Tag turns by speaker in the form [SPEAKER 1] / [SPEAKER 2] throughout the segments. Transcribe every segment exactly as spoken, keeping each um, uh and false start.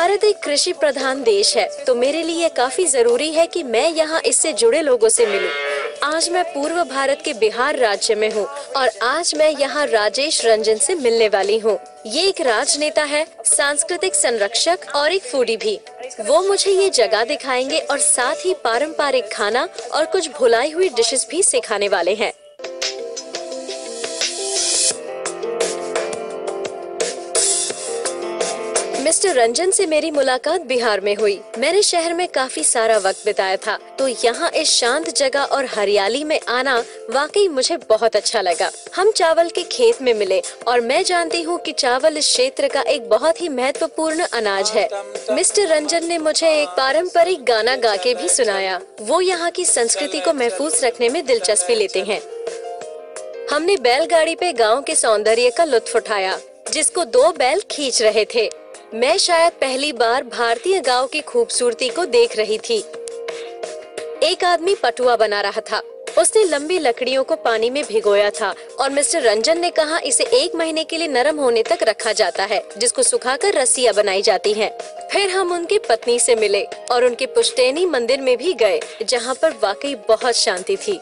[SPEAKER 1] भारत एक कृषि प्रधान देश है, तो मेरे लिए काफी जरूरी है कि मैं यहाँ इससे जुड़े लोगों से मिलूं। आज मैं पूर्व भारत के बिहार राज्य में हूँ और आज मैं यहाँ राजेश रंजन से मिलने वाली हूँ। ये एक राजनेता है, सांस्कृतिक संरक्षक और एक फूडी भी। वो मुझे ये जगह दिखाएंगे और साथ ही पारंपरिक खाना और कुछ भुलाई हुई डिशेस भी सिखाने वाले हैं। मिस्टर रंजन से मेरी मुलाकात बिहार में हुई। मैंने शहर में काफी सारा वक्त बिताया था, तो यहाँ इस शांत जगह और हरियाली में आना वाकई मुझे बहुत अच्छा लगा। हम चावल के खेत में मिले और मैं जानती हूँ कि चावल इस क्षेत्र का एक बहुत ही महत्वपूर्ण अनाज है। मिस्टर रंजन ने मुझे एक पारंपरिक गाना गा के भी सुनाया। वो यहाँ की संस्कृति को महफूज रखने में दिलचस्पी लेते हैं। हमने बैलगाड़ी पे गाँव के सौंदर्य का लुत्फ उठाया, जिसको दो बैल खींच रहे थे। मैं शायद पहली बार भारतीय गांव की खूबसूरती को देख रही थी। एक आदमी पटुआ बना रहा था। उसने लंबी लकड़ियों को पानी में भिगोया था और मिस्टर रंजन ने कहा इसे एक महीने के लिए नरम होने तक रखा जाता है, जिसको सुखाकर रस्सियां बनाई जाती हैं। फिर हम उनकी पत्नी से मिले और उनके पुश्तैनी मंदिर में भी गए, जहाँ पर वाकई बहुत शांति थी।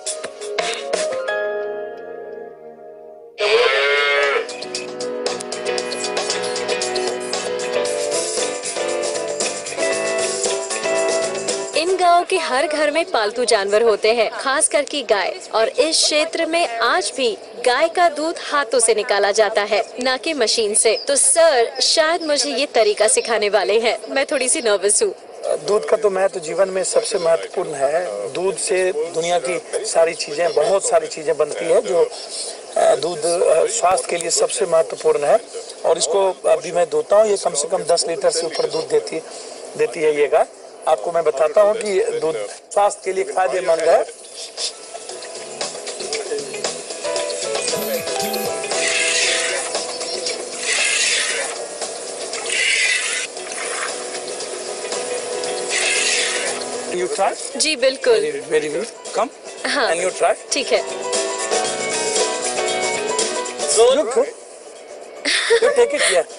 [SPEAKER 1] गांव के हर घर में पालतू जानवर होते हैं, खास करके गाय, और इस क्षेत्र में आज भी गाय का दूध हाथों से निकाला जाता है, न कि मशीन से। तो सर शायद मुझे ये तरीका सिखाने वाले हैं। मैं थोड़ी सी नर्वस हूँ।
[SPEAKER 2] दूध का तो महत्व जीवन में सबसे महत्वपूर्ण है। दूध से दुनिया की सारी चीजें, बहुत सारी चीजें बनती है, जो दूध स्वास्थ्य के लिए सबसे महत्वपूर्ण है। और इसको अभी मैं धोता हूँ। ये कम से कम दस लीटर से ऊपर दूध देती देती है ये गाय। आपको मैं बताता हूँ कि दूध स्वास्थ्य के लिए फायदेमंद है। You try?
[SPEAKER 1] जी बिल्कुल।
[SPEAKER 2] Very, very good. Come.
[SPEAKER 1] हाँ।
[SPEAKER 2] And you try?
[SPEAKER 1] ठीक है।
[SPEAKER 2] Look. You take it here.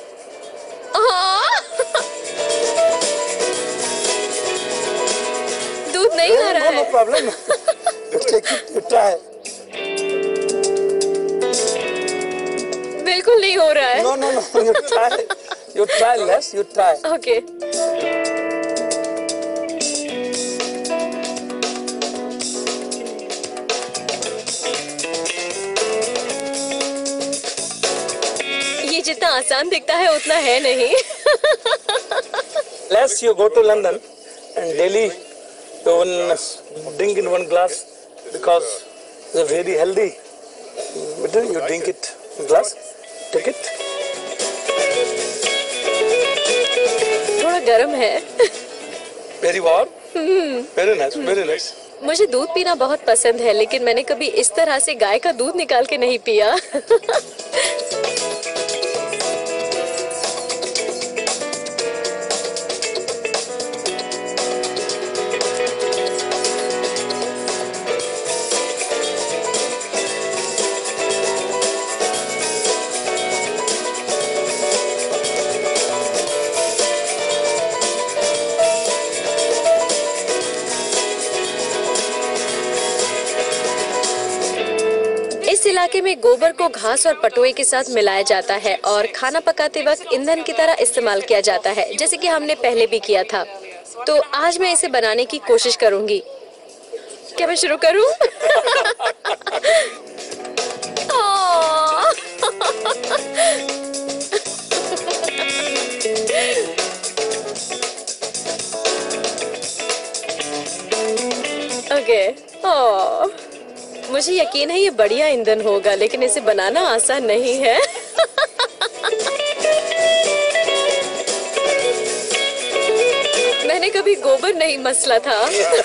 [SPEAKER 1] दूध नहीं आ रहा है।
[SPEAKER 2] No problem. You take it. You try.
[SPEAKER 1] बिल्कुल नहीं हो रहा है।
[SPEAKER 2] No, no, no. You try. You try less. You try.
[SPEAKER 1] Okay. ये जितना आसान दिखता है उतना है नहीं।
[SPEAKER 2] Less you go to London and Delhi. So one drink in one glass because it's very healthy. You drink it in glass, take it.
[SPEAKER 1] थोड़ा गर्म है।
[SPEAKER 2] Very warm. Very nice, very nice.
[SPEAKER 1] मुझे दूध पीना बहुत पसंद है, लेकिन मैंने कभी इस तरह से गाय का दूध निकाल के नहीं पिया। इस इलाके में गोबर को घास और पटुए के साथ मिलाया जाता है और खाना पकाते वक्त ईंधन की तरह इस्तेमाल किया जाता है, जैसे कि हमने पहले भी किया था। तो आज मैं इसे बनाने की कोशिश करूंगी। क्या मैं शुरू करूं? ओके। ओह, मुझे यकीन है ये बढ़िया ईंधन होगा, लेकिन इसे बनाना आसान नहीं है। मैंने कभी गोबर नहीं मसला था।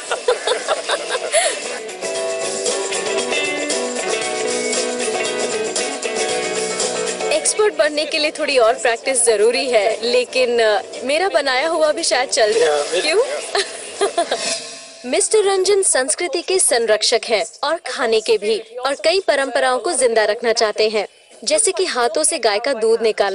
[SPEAKER 1] एक्सपर्ट बनने के लिए थोड़ी और प्रैक्टिस जरूरी है, लेकिन मेरा बनाया हुआ भी शायद चल जाए। क्यों? मिस्टर रंजन संस्कृति के संरक्षक हैं और खाने के भी, और कई परंपराओं को जिंदा रखना चाहते हैं, जैसे कि हाथों से गाय का दूध निकालना।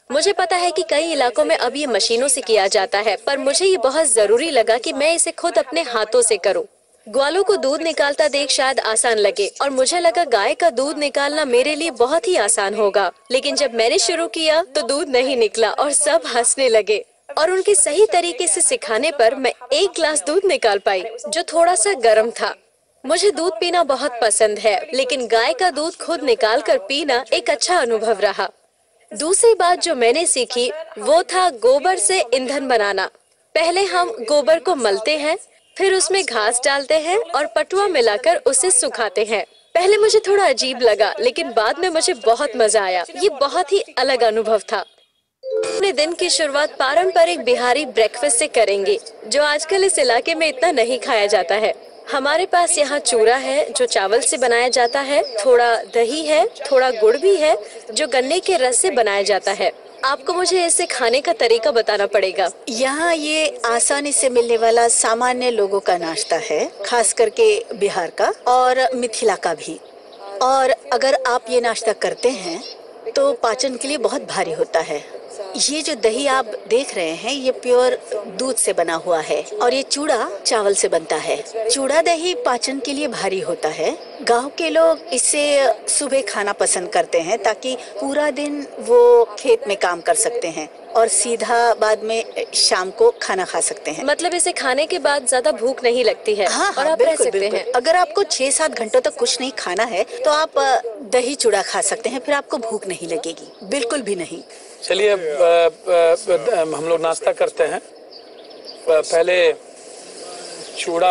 [SPEAKER 1] मुझे पता है कि कई इलाकों में अब ये मशीनों से किया जाता है, पर मुझे ये बहुत जरूरी लगा कि मैं इसे खुद अपने हाथों से करूं। ग्वालों को दूध निकालता देख शायद आसान लगे और मुझे लगा गाय का दूध निकालना मेरे लिए बहुत ही आसान होगा, लेकिन जब मैंने शुरू किया तो दूध नहीं निकला और सब हंसने लगे। और उनके सही तरीके से सिखाने पर मैं एक गिलास दूध निकाल पाई, जो थोड़ा सा गर्म था। मुझे दूध पीना बहुत पसंद है, लेकिन गाय का दूध खुद निकाल कर पीना एक अच्छा अनुभव रहा। दूसरी बात जो मैंने सीखी वो था गोबर से ईंधन बनाना। पहले हम गोबर को मलते हैं, फिर उसमें घास डालते हैं और पटुआ मिलाकर उसे सुखाते हैं। पहले मुझे थोड़ा अजीब लगा, लेकिन बाद में मुझे बहुत मजा आया। ये बहुत ही अलग अनुभव था। अपने दिन की शुरुआत पारंपरिक बिहारी ब्रेकफास्ट से करेंगे, जो आजकल इस इलाके में इतना नहीं खाया जाता है। हमारे पास यहाँ चूरा है जो चावल से बनाया जाता है, थोड़ा दही है, थोड़ा गुड़ भी है जो गन्ने के रस से बनाया जाता है। आपको मुझे इसे खाने का तरीका बताना पड़ेगा।
[SPEAKER 3] यहाँ ये आसानी से मिलने वाला सामान्य लोगों का नाश्ता है, खास करके बिहार का और मिथिला का भी। और अगर आप ये नाश्ता करते हैं तो पाचन के लिए बहुत भारी होता है। ये जो दही आप देख रहे हैं ये प्योर दूध से बना हुआ है और ये चूड़ा चावल से बनता है। चूड़ा दही पाचन के लिए भारी होता है। गांव के लोग इसे सुबह खाना पसंद करते हैं ताकि पूरा दिन वो खेत में काम कर सकते हैं और सीधा बाद में शाम को खाना खा सकते हैं।
[SPEAKER 1] मतलब इसे खाने के बाद ज्यादा भूख नहीं लगती है।
[SPEAKER 3] हाँ,
[SPEAKER 1] और
[SPEAKER 3] हाँ,
[SPEAKER 1] आप रह
[SPEAKER 3] बिल्कुल,
[SPEAKER 1] सकते
[SPEAKER 3] बिल्कुल।
[SPEAKER 1] हैं।
[SPEAKER 3] अगर आपको छह सात घंटों तक कुछ नहीं खाना है तो आप दही चूड़ा खा सकते हैं, फिर आपको भूख नहीं लगेगी, बिल्कुल भी नहीं।
[SPEAKER 2] चलिए हम लोग नाश्ता करते हैं। पहले चूड़ा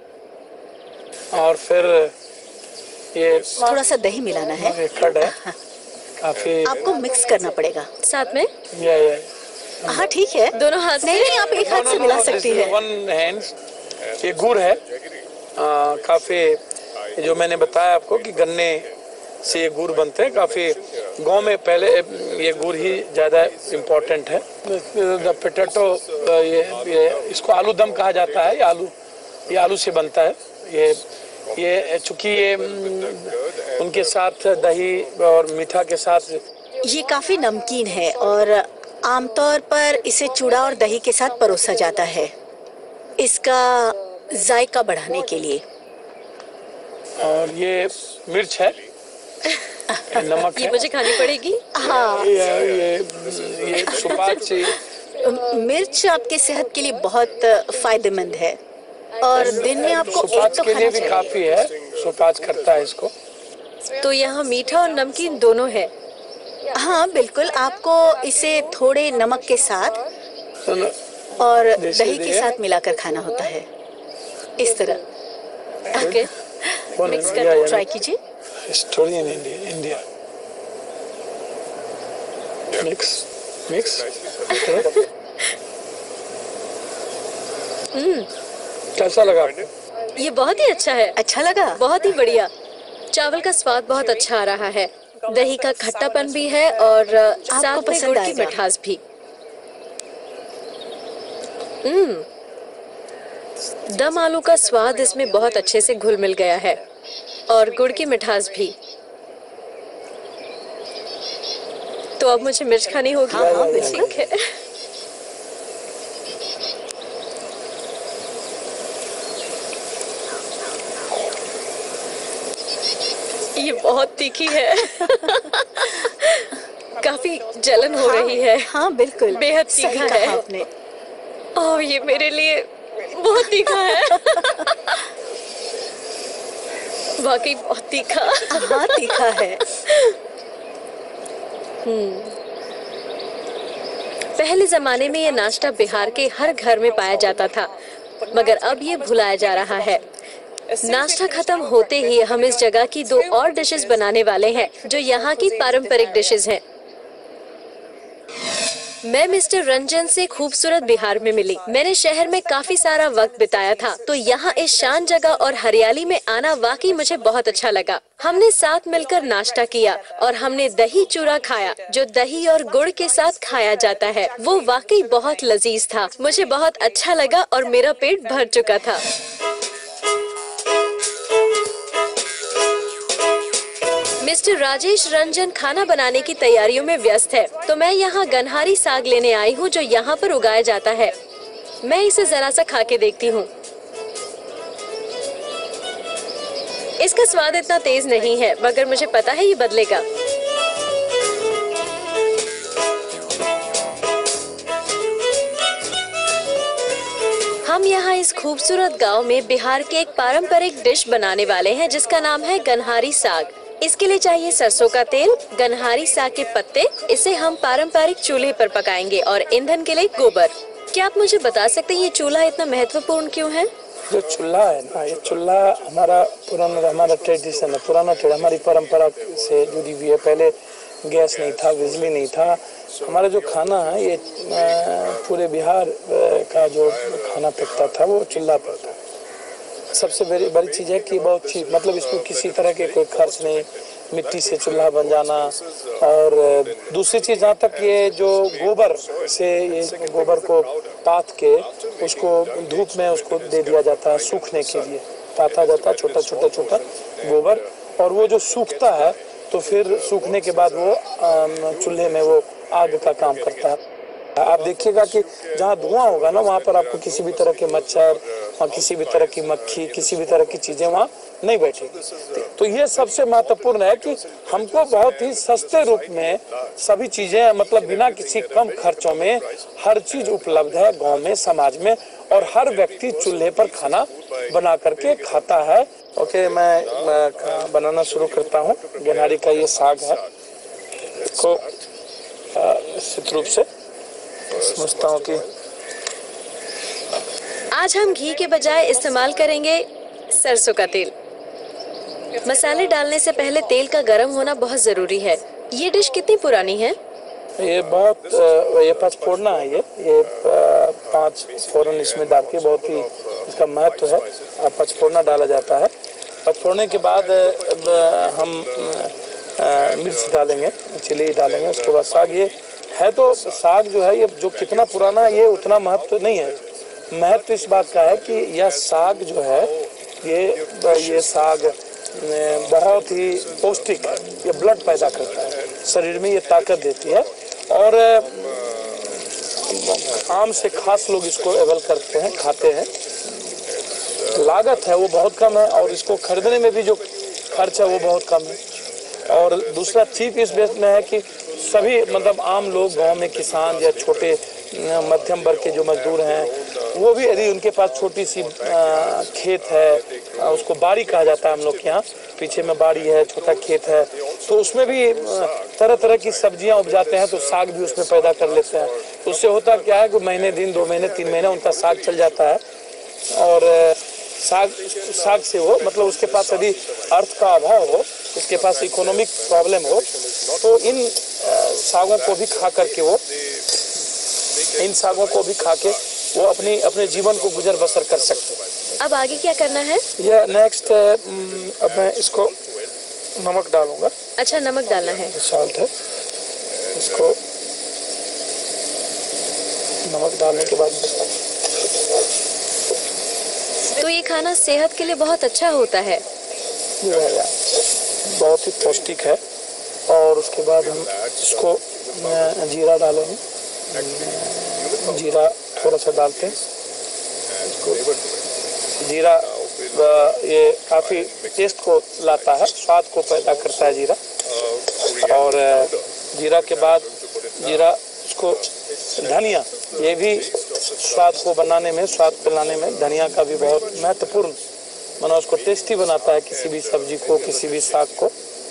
[SPEAKER 2] और फिर ये
[SPEAKER 3] थोड़ा सा दही मिलाना है।
[SPEAKER 2] कड़ है, काफी
[SPEAKER 3] आपको मिक्स करना पड़ेगा
[SPEAKER 1] साथ में।
[SPEAKER 2] या, या,
[SPEAKER 3] हाँ ठीक है,
[SPEAKER 1] दोनों हाथ
[SPEAKER 3] नहीं नहीं आप एक हाथ से मिला सकती है।
[SPEAKER 2] One hand. ये गुड़ है, आ, काफी जो मैंने बताया आपको कि गन्ने से ये गुड़ बनते हैं। काफी गांव में पहले ये गुड़ ही ज्यादा इम्पोर्टेंट है। पोटैटो, ये, ये इसको आलू दम कहा जाता है। ये आलू ये आलू से बनता है। ये ये चूंकि ये उनके साथ दही और मीठा के साथ
[SPEAKER 3] ये काफी नमकीन है और आमतौर पर इसे चूड़ा और दही के साथ परोसा जाता है, इसका जायका बढ़ाने के लिए।
[SPEAKER 2] और ये मिर्च है, नमक
[SPEAKER 1] ये
[SPEAKER 2] है।
[SPEAKER 1] मुझे खानी पड़ेगी।
[SPEAKER 3] हाँ,
[SPEAKER 2] ये ये, ये सुपाच्य
[SPEAKER 3] मिर्च आपके सेहत के लिए बहुत फायदेमंद है और दिन में आपको एक
[SPEAKER 2] सुपाच्य
[SPEAKER 3] तो
[SPEAKER 2] के
[SPEAKER 3] खाना
[SPEAKER 2] लिए भी
[SPEAKER 3] चाहिए।
[SPEAKER 2] काफी है। सुपाच्य करता है इसको।
[SPEAKER 1] तो यहाँ मीठा और नमकीन दोनों है।
[SPEAKER 3] हाँ बिल्कुल, आपको इसे थोड़े नमक के साथ और दही के साथ मिलाकर खाना होता है, इस तरह।
[SPEAKER 1] ओके,
[SPEAKER 3] मिक्स कर ट्राई कीजिए।
[SPEAKER 2] Story in India India mix mix कैसा लगा आपको?
[SPEAKER 1] ये बहुत ही अच्छा है।
[SPEAKER 3] अच्छा लगा?
[SPEAKER 1] बहुत ही बढ़िया। चावल का स्वाद बहुत अच्छा आ रहा है, दही का खट्टापन भी है और साथ में
[SPEAKER 3] पसंद
[SPEAKER 1] गुड़ की
[SPEAKER 3] आएगा।
[SPEAKER 1] मिठास भी। हम्म, दम आलू का स्वाद इसमें बहुत अच्छे से घुल मिल गया है और गुड़ की मिठास भी। तो अब मुझे मिर्च खानी होगी।
[SPEAKER 3] हाँ, हाँ,
[SPEAKER 1] ठीक है। ये बहुत तीखी है। काफी जलन हो
[SPEAKER 3] हाँ,
[SPEAKER 1] रही है।
[SPEAKER 3] हाँ बिल्कुल,
[SPEAKER 1] बेहद
[SPEAKER 3] सही
[SPEAKER 1] तीखा
[SPEAKER 3] कहा
[SPEAKER 1] है
[SPEAKER 3] आपने।
[SPEAKER 1] और ये मेरे लिए बहुत तीखा है। वाकई बहुत तीखा।
[SPEAKER 3] हाँ तीखा है।
[SPEAKER 1] हम्म, पहले जमाने में ये नाश्ता बिहार के हर घर में पाया जाता था, मगर अब ये भुलाया जा रहा है। नाश्ता खत्म होते ही हम इस जगह की दो और डिशेस बनाने वाले हैं जो यहाँ की पारंपरिक डिशेस हैं। मैं मिस्टर रंजन से खूबसूरत बिहार में मिली। मैंने शहर में काफी सारा वक्त बिताया था, तो यहाँ इस शांत जगह और हरियाली में आना वाकई मुझे बहुत अच्छा लगा। हमने साथ मिलकर नाश्ता किया और हमने दही चूरा खाया, जो दही और गुड़ के साथ खाया जाता है। वो वाकई बहुत लजीज था। मुझे बहुत अच्छा लगा और मेरा पेट भर चुका था। मिस्टर राजेश रंजन खाना बनाने की तैयारियों में व्यस्त है, तो मैं यहाँ गनहारी साग लेने आई हूँ जो यहाँ पर उगाया जाता है। मैं इसे जरा सा खा के देखती हूँ। इसका स्वाद इतना तेज नहीं है, मगर मुझे पता है ये बदलेगा। हम यहाँ इस खूबसूरत गांव में बिहार के एक पारंपरिक डिश बनाने वाले हैं जिसका नाम है गनहारी साग। इसके लिए चाहिए सरसों का तेल, गनहारी साग के पत्ते। इसे हम पारंपरिक चूल्हे पर पकाएंगे और ईंधन के लिए गोबर। क्या आप मुझे बता सकते हैं ये चूल्हा इतना महत्वपूर्ण क्यों है?
[SPEAKER 2] जो चूल्हा है ना, ये चूल्हा हमारा पुराना हमारा ट्रेडिशन है, पुराना हमारी परंपरा से जुड़ी हुई है। पहले गैस नहीं था, बिजली नहीं था। हमारा जो खाना है ये पूरे बिहार का जो खाना पकता था वो चूल्हा पर था। सबसे बड़ी बड़ी चीज़ है कि बहुत चीज मतलब इसमें किसी तरह के कोई खर्च नहीं, मिट्टी से चूल्हा बन जाना। और दूसरी चीज़ जहाँ तक ये जो गोबर से ये गोबर को पाथ के उसको धूप में उसको दे दिया जाता है सूखने के लिए, पाथा जाता है छोटा छोटा छोटा गोबर, और वो जो सूखता है तो फिर सूखने के बाद वो चूल्हे में वो आग का काम करता है। आप देखिएगा कि जहाँ धुआं होगा ना वहाँ पर आपको किसी भी तरह के मच्छर और किसी भी तरह की मक्खी, किसी भी तरह की चीजें वहाँ नहीं बैठेगी। तो ये सबसे महत्वपूर्ण है कि हमको बहुत ही सस्ते रूप में सभी चीजें मतलब बिना किसी कम खर्चों में हर चीज उपलब्ध है गांव में, समाज में, और हर व्यक्ति चूल्हे पर खाना बना करके खाता है। ओके, मैं, मैं बनाना शुरू करता हूँ। गनहारी का ये साग है, इसको निश्चित रूप से समझता हूँ कि
[SPEAKER 1] आज हम घी के बजाय इस्तेमाल करेंगे सरसों का तेल। मसाले डालने से पहले तेल का गर्म होना बहुत जरूरी है। ये डिश कितनी पुरानी है?
[SPEAKER 2] ये बहुत ये पाँच फोड़ना है, ये ये पाँच फोरन इसमें डाल के बहुत ही इसका महत्व है। पाँच फोड़ना डाला जाता है। पाँच फोड़ने के बाद हम मिर्च डालेंगे, चिली डालेंगे, उसके बाद साग। ये है तो साग जो है ये जो कितना पुराना है ये उतना महत्व नहीं है। महत्व इस बात का है कि यह साग जो है ये ये साग बहुत ही पौष्टिक है। ये ब्लड पैदा करता है, शरीर में ये ताकत देती है, और आम से खास लोग इसको अवेल करते हैं, खाते हैं। लागत है वो बहुत कम है, और इसको खरीदने में भी जो खर्च है वो बहुत कम है। और दूसरा चीज इस बेस में है कि सभी मतलब आम लोग गांव में, किसान या छोटे मध्यम वर्ग के जो मजदूर हैं, वो भी यदि उनके पास छोटी सी खेत है, उसको बाड़ी कहा जाता है हम लोग के यहाँ, पीछे में बाड़ी है, छोटा खेत है, तो उसमें भी तरह तरह की सब्जियां उपजाते हैं, तो साग भी उसमें पैदा कर लेते हैं। तो उससे होता क्या है कि महीने दिन, दो महीने, तीन महीने उनका साग चल जाता है। और साग साग से वो मतलब उसके पास यदि अर्थ का अभाव हो, उसके पास इकोनॉमिक प्रॉब्लम हो, तो इन सागों को भी खा करके वो इन सागों को भी खा के वो अपनी अपने जीवन को गुजर बसर कर सकते हैं।
[SPEAKER 1] अब आगे क्या करना है?
[SPEAKER 2] यह नेक्स्ट अब मैं इसको नमक डालूंगा।
[SPEAKER 1] अच्छा, नमक डालना है।
[SPEAKER 2] साल्ट है, इसको नमक डालने के बाद
[SPEAKER 1] तो ये खाना सेहत के लिए बहुत अच्छा होता है।
[SPEAKER 2] बहुत ही पौष्टिक है। और उसके बाद हम इसको जीरा डालेंगे, जीरा थोड़ा सा डालते हैं। जीरा ये काफ़ी टेस्ट को लाता है, स्वाद को पैदा करता है जीरा। और जीरा के बाद जीरा उसको धनिया, ये भी स्वाद को बनाने में, स्वाद को लाने में धनिया का भी बहुत महत्वपूर्ण, माना उसको टेस्टी बनाता है किसी भी सब्जी को, किसी भी साग को।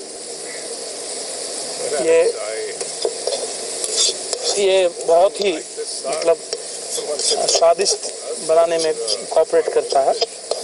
[SPEAKER 2] ये ये बहुत ही मतलब स्वादिष्ट बनाने में कोऑपरेट करता है।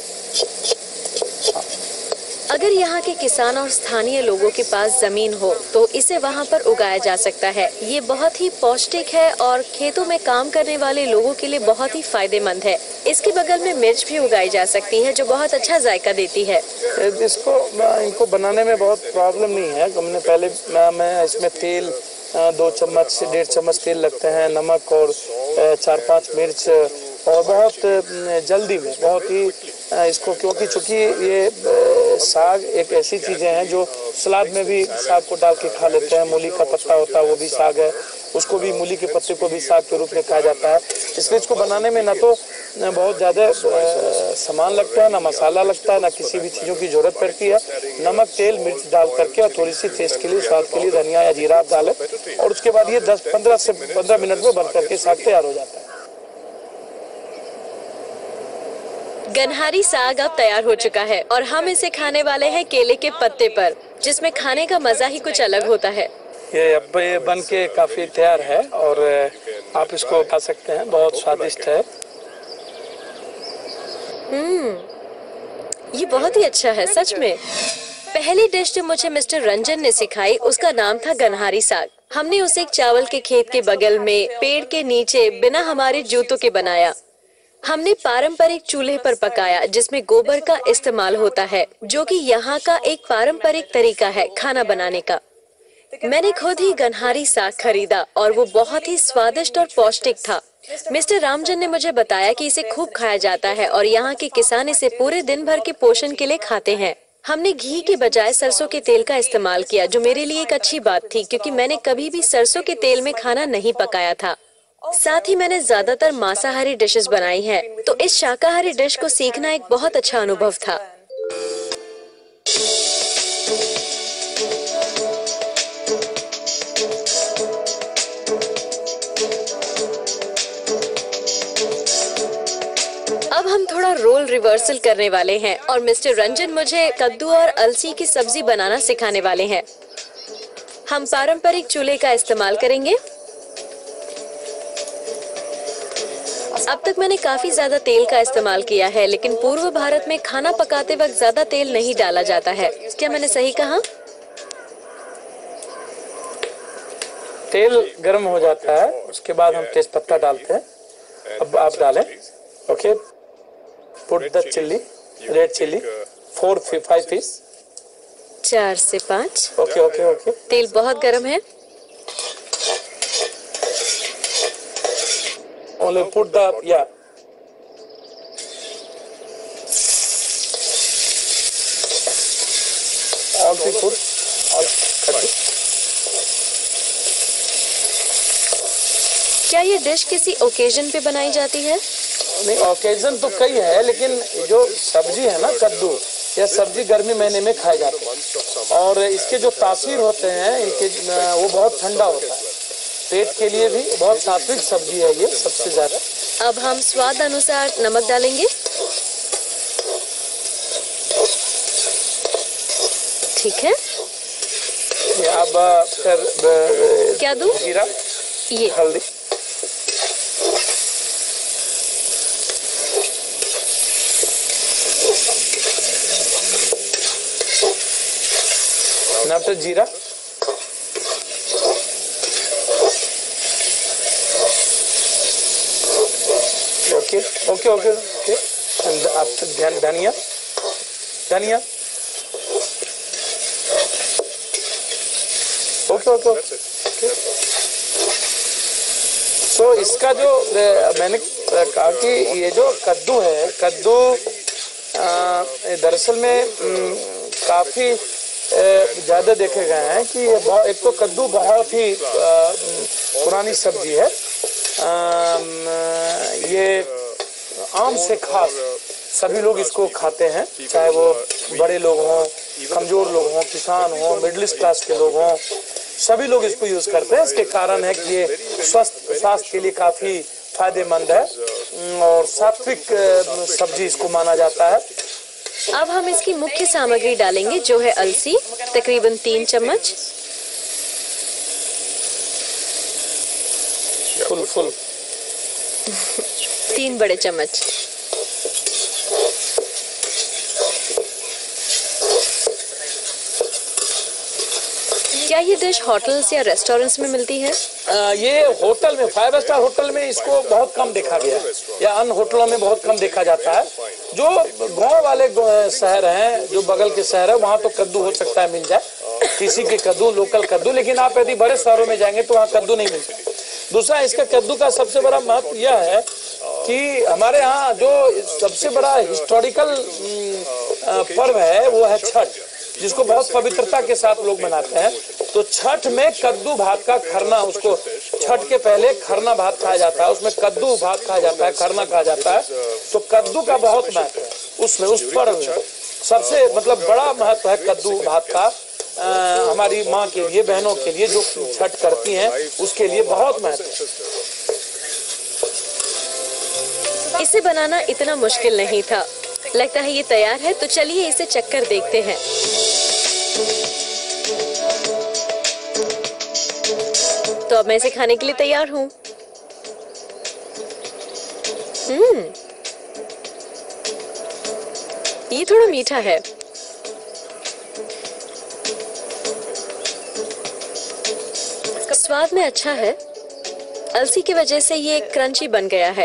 [SPEAKER 1] अगर यहाँ के किसान और स्थानीय लोगों के पास जमीन हो तो इसे वहाँ पर उगाया जा सकता है। ये बहुत ही पौष्टिक है और खेतों में काम करने वाले लोगों के लिए बहुत ही फायदेमंद है। इसके बगल में मिर्च भी उगाई जा सकती है जो बहुत अच्छा जायका देती है।
[SPEAKER 2] इसको इनको बनाने में बहुत प्रॉब्लम नहीं है। हमने पहले मैं इसमें तेल दो चम्मच से डेढ़ चम्मच तेल लगते हैं, नमक और चार पाँच मिर्च, और बहुत जल्दी में बहुत ही इसको, क्योंकि चूँकि ये साग एक ऐसी चीजें हैं जो सलाद में भी साग को डाल के खा लेते हैं। मूली का पत्ता होता है वो भी साग है, उसको भी मूली के पत्ते को भी साग के रूप में खाया जाता है। इसलिए इसको बनाने में ना तो बहुत ज़्यादा सामान लगता है, ना मसाला लगता है, ना किसी भी चीज़ों की जरूरत पड़ती है। नमक तेल मिर्च डाल करके और थोड़ी सी टेस्ट के लिए स्वाद के लिए धनिया या जीरा आप डालें और उसके बाद ये दस पंद्रह से पंद्रह मिनट में बन करके साग तैयार हो जाता है।
[SPEAKER 1] गनहारी साग अब तैयार हो चुका है और हम इसे खाने वाले हैं केले के पत्ते पर, जिसमें खाने का मजा ही कुछ अलग होता है।
[SPEAKER 2] ये अब ये बन के काफी तैयार है और आप इसको खा सकते हैं, बहुत स्वादिष्ट है।
[SPEAKER 1] हम्म, ये बहुत ही अच्छा है सच में। पहली डिश जो मुझे मिस्टर रंजन ने सिखाई उसका नाम था गनहारी साग। हमने उसे एक चावल के खेत के बगल में पेड़ के नीचे बिना हमारे जूतों के बनाया। हमने पारंपरिक चूल्हे पर पकाया जिसमें गोबर का इस्तेमाल होता है, जो कि यहाँ का एक पारंपरिक तरीका है खाना बनाने का। मैंने खुद ही गनहारी साग खरीदा और वो बहुत ही स्वादिष्ट और पौष्टिक था। मिस्टर रामजन ने मुझे बताया कि इसे खूब खाया जाता है और यहाँ के किसान इसे पूरे दिन भर के पोषण के लिए खाते हैं। हमने घी के बजाय सरसों के तेल का इस्तेमाल किया, जो मेरे लिए एक अच्छी बात थी क्योंकि मैंने कभी भी सरसों के तेल में खाना नहीं पकाया था। साथ ही मैंने ज्यादातर मांसाहारी डिशेस बनाई हैं, तो इस शाकाहारी डिश को सीखना एक बहुत अच्छा अनुभव था। अब हम थोड़ा रोल रिवर्सल करने वाले हैं और मिस्टर रंजन मुझे कद्दू और अलसी की सब्जी बनाना सिखाने वाले हैं। हम पारंपरिक चूल्हे का इस्तेमाल करेंगे। अब तक मैंने काफी ज्यादा तेल का इस्तेमाल किया है, लेकिन पूर्व भारत में खाना पकाते वक्त ज्यादा तेल नहीं डाला जाता है। क्या मैंने सही कहा?
[SPEAKER 2] तेल गर्म हो जाता है, उसके बाद हम तेज पत्ता डालते हैं। अब आप डालें। Okay, put the chilli, red chilli, four five piece,
[SPEAKER 1] चार से पाँच।
[SPEAKER 2] Okay okay okay.
[SPEAKER 1] तेल बहुत गर्म है।
[SPEAKER 2] Only put the yeah. All the food, all cut it.
[SPEAKER 1] क्या ये डिश किसी ओकेजन पे बनाई जाती है?
[SPEAKER 2] नहीं, ओकेजन तो कई है, लेकिन जो सब्जी है ना कद्दू, यह सब्जी गर्मी महीने में खाई जाती है और इसके जो तासीर होते हैं इनके वो बहुत ठंडा होता है, पेट के लिए भी बहुत सात्विक सब्जी है ये सबसे ज्यादा।
[SPEAKER 1] अब हम स्वाद अनुसार नमक डालेंगे। ठीक है।
[SPEAKER 2] ये अब फिर
[SPEAKER 1] क्या दूं?
[SPEAKER 2] जीरा,
[SPEAKER 1] ये
[SPEAKER 2] हल्दी, अब तो जीरा, okay okay okay okay. After धनिया, धनिया, ओके ओके ओके। तो इसका जो मैंने कहा कि ये जो कद्दू है, कद्दू दरअसल में काफी ज्यादा देखे गए हैं कि ये एक तो कद्दू बहुत ही पुरानी सब्जी है। ये आम से खास सभी लोग इसको खाते हैं, चाहे वो बड़े लोग हों, कमजोर लोग हों, किसान हों, मिडिल क्लास के लोग हों, सभी लोग इसको यूज करते हैं। इसके कारण है कि ये स्वस्थ स्वास्थ्य के लिए काफी फायदेमंद है और सात्विक सब्जी इसको माना जाता है।
[SPEAKER 1] अब हम इसकी मुख्य सामग्री डालेंगे जो है अलसी, तकरीबन तीन चम्मच।
[SPEAKER 2] फुल फुल
[SPEAKER 1] तीन बड़े चम्मच। क्या ये डिश होटल्स या रेस्टोरेंट्स में मिलती है?
[SPEAKER 2] आ, ये होटल में, फाइव स्टार होटल में इसको बहुत कम देखा गया है या अन्य होटलों में बहुत कम देखा जाता है। जो गांव वाले शहर हैं, जो बगल के शहर है, वहाँ तो कद्दू हो सकता है मिल जाए, किसी के कद्दू, लोकल कद्दू, लेकिन आप यदि बड़े शहरों में जाएंगे तो वहाँ कद्दू नहीं मिलता। दूसरा, इसका कद्दू का सबसे बड़ा महत्व यह है कि हमारे यहाँ जो सबसे बड़ा हिस्टोरिकल पर्व है वो है छठ, जिसको बहुत पवित्रता के साथ लोग मनाते हैं। तो छठ में कद्दू भात का खरना, उसको छठ के पहले खरना भात खाया जाता है, उसमें कद्दू भात खाया जाता है, खरना खाया जाता है। तो कद्दू का बहुत महत्व है उसमें, उस पर्व में सबसे मतलब बड़ा महत्व है कद्दू भात का। आ, हमारी माँ के लिए, बहनों के लिए जो छठ करती हैं, उसके लिए बहुत महत्व है।
[SPEAKER 1] इसे बनाना इतना मुश्किल नहीं था। लगता है ये तैयार है, तो चलिए इसे चक्कर देखते हैं। तो अब मैं इसे खाने के लिए तैयार हूँ। हम्म, ये थोड़ा मीठा है। स्वाद में अच्छा है, अलसी की वजह से ये क्रंची बन गया है।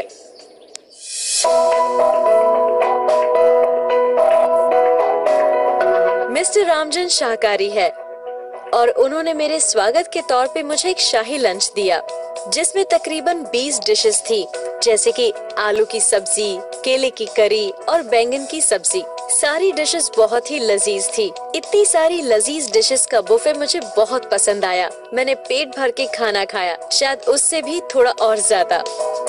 [SPEAKER 1] मिस्टर रामजन शाकाहारी है और उन्होंने मेरे स्वागत के तौर पे मुझे एक शाही लंच दिया, जिसमें तकरीबन बीस डिशेस थी, जैसे कि आलू की सब्जी, केले की करी और बैंगन की सब्जी। सारी डिशेस बहुत ही लजीज थी। इतनी सारी लजीज डिशेस का बुफे मुझे बहुत पसंद आया। मैंने पेट भर के खाना खाया, शायद उससे भी थोड़ा और ज्यादा।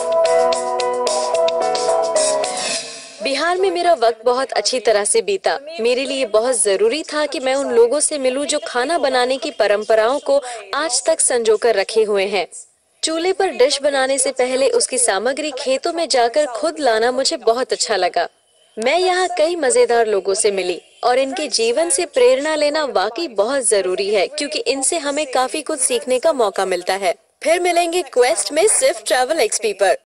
[SPEAKER 1] बिहार में मेरा वक्त बहुत अच्छी तरह से बीता। मेरे लिए बहुत जरूरी था कि मैं उन लोगों से मिलूं जो खाना बनाने की परंपराओं को आज तक संजोकर रखे हुए हैं। चूल्हे पर डिश बनाने से पहले उसकी सामग्री खेतों में जाकर खुद लाना मुझे बहुत अच्छा लगा। मैं यहाँ कई मजेदार लोगों से मिली और इनके जीवन से प्रेरणा लेना वाकई बहुत जरूरी है, क्योंकि इनसे हमें काफी कुछ सीखने का मौका मिलता है। फिर मिलेंगे क्वेस्ट में सिर्फ ट्रैवल एक्सपी पर।